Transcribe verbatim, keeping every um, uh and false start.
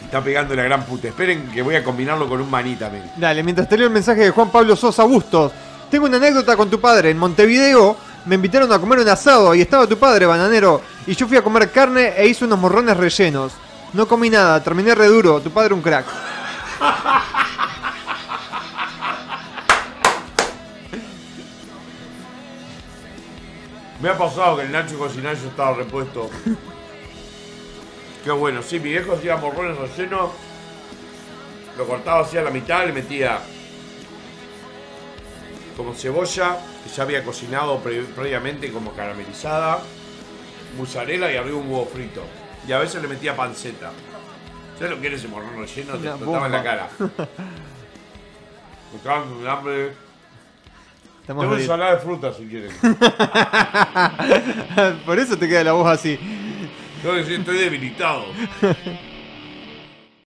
Está pegando la gran puta. Esperen que voy a combinarlo con un maní también. Dale, mientras te leo el mensaje de Juan Pablo Sosa Bustos. Tengo una anécdota con tu padre. En Montevideo me invitaron a comer un asado y estaba tu padre, bananero. Y yo fui a comer carne e hice unos morrones rellenos. No comí nada, terminé re duro. Tu padre un crack. Me ha pasado que el Nacho cocinaba y yo estaba repuesto. Qué bueno, sí, mi viejo hacía morrones rellenos. Lo cortaba así a la mitad, le metía como cebolla, que ya había cocinado pre previamente como caramelizada, mozzarella y arriba un huevo frito. Y a veces le metía panceta. ¿Sabes lo que era ese morrón relleno? Te explotaba en la cara. Me estaban con hambre. Estamos Tengo de- ensalada de frutas si quieren. Por eso te queda la voz así. Tengo que decir, estoy debilitado.